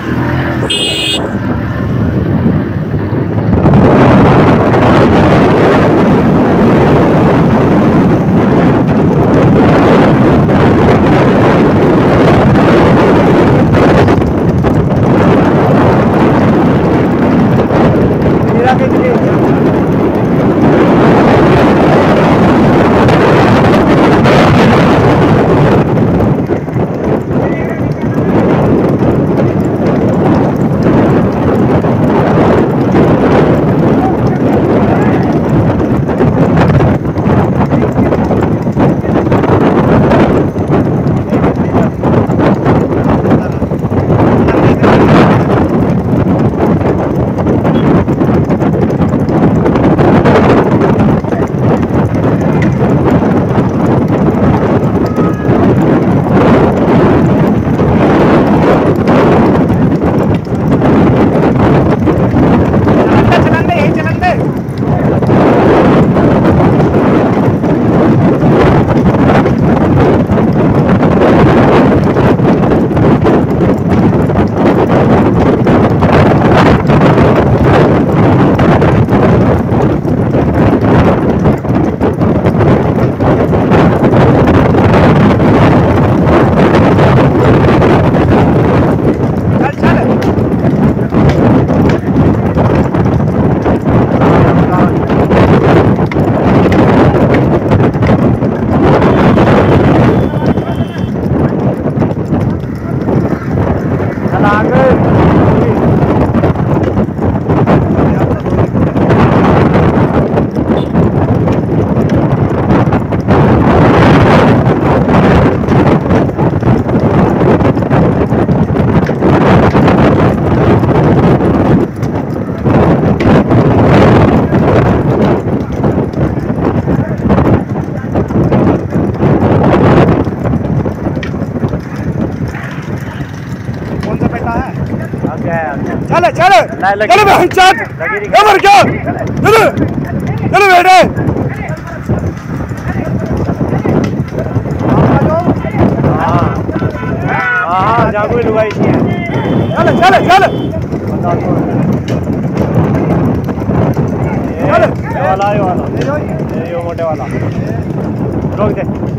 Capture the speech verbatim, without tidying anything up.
चले चले चले बहन चाट खबर क्या चले चले बेटे हाँ हाँ जागो लुगाई थी चले चले चले चले वाला ये वाला ये मोटे वाला रोक दे